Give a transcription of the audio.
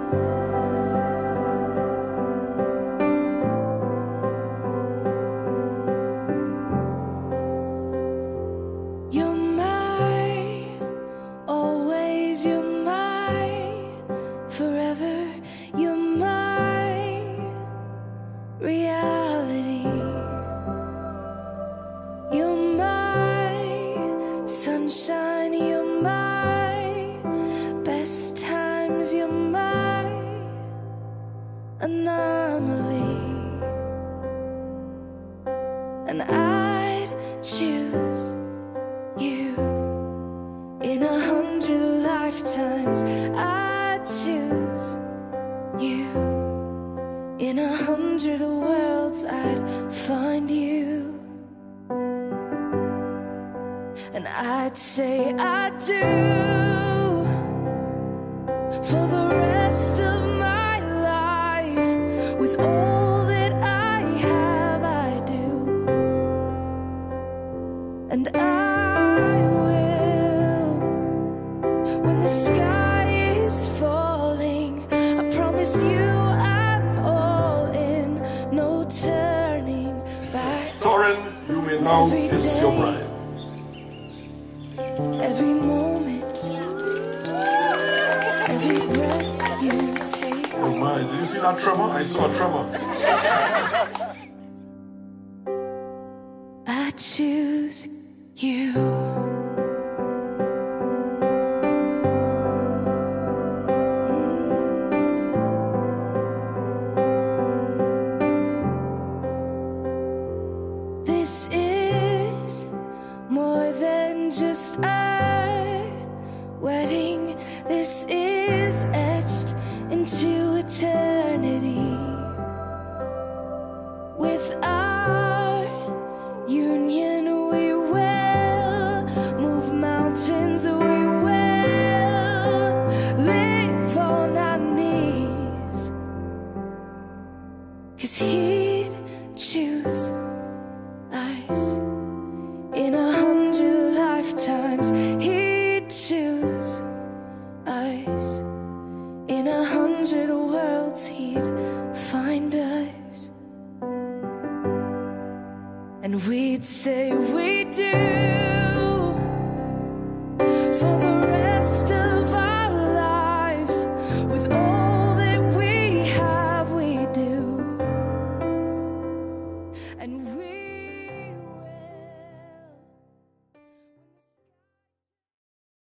Sunshine, you're my best times, you're my anomaly. And I'd choose you in 100 lifetimes. I'd choose you in 100 worlds. I'd find you. And I'd say I do for the rest of my life. With all that I have, I do. And I will, when the sky is falling, I promise you I'm all in, no turning back. Torren, you may now kiss your bride. Every moment, every breath you take. Oh my, did you see that tremor? I saw a tremor. I choose you. This is more than just a wedding. This is etched into eternity. With our union, we will move mountains. We will live on our knees. 'Cause he'd choose us in 100 lifetimes. He'd choose us in 100 worlds. He'd find us, and we'd say we do for the rest of our lives. With all that we have, we do. And we